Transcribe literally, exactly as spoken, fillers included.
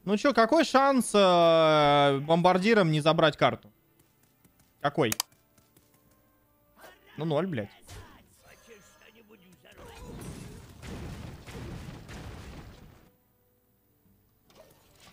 Ну чё, какой шанс э, бомбардиром не забрать карту? Какой? Ну, ноль, блядь.